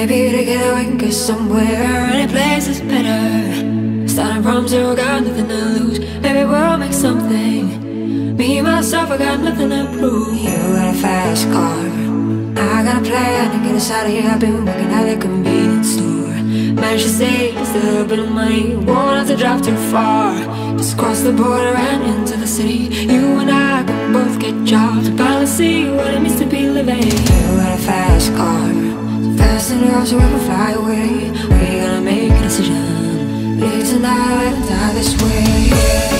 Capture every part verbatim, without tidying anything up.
Maybe together we can get somewhere. Any place is better. Starting from zero, got nothing to lose. Maybe we'll make something. Me, myself, I got nothing to prove. You got a fast car, I got a plan to get us out of here. I've been working at the convenience store. Managed to save just a little bit of money. Won't have to drive too far. Just cross the border and into the city. You and I can both get jobs and finally see what it means to be living. You got a fast car, so fast enough so we can fly away. We gotta make a decision. Live tonight and die this way.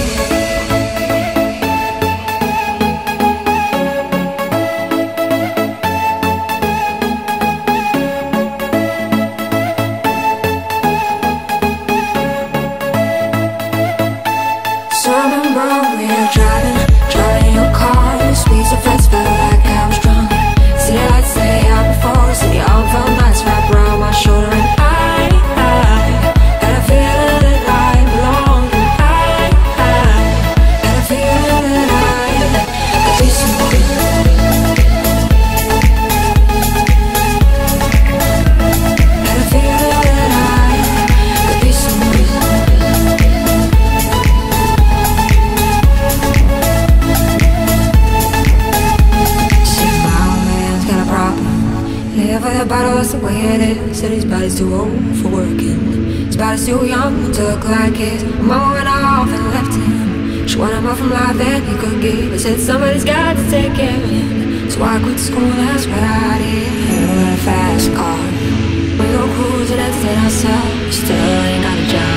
We were driving, driving your car. The speed so fast, felt like I was drunk. City lights say out before us, and your arm felt nice wrapped around my shoulder. And I, I had a feeling that I belonged. And I, I had a feeling that I could be someone. Had a feeling that I could be someone. Live with a bottle, that's the way it is. Said his body's too old for working. His body's too young to look like his. Mama went off and left him. She wanted more from life than he could give. I said somebody's got to take care of him. So I quit school, that's what I did. You got a fast car, we go cruising and set ourselves. Still ain't got a job.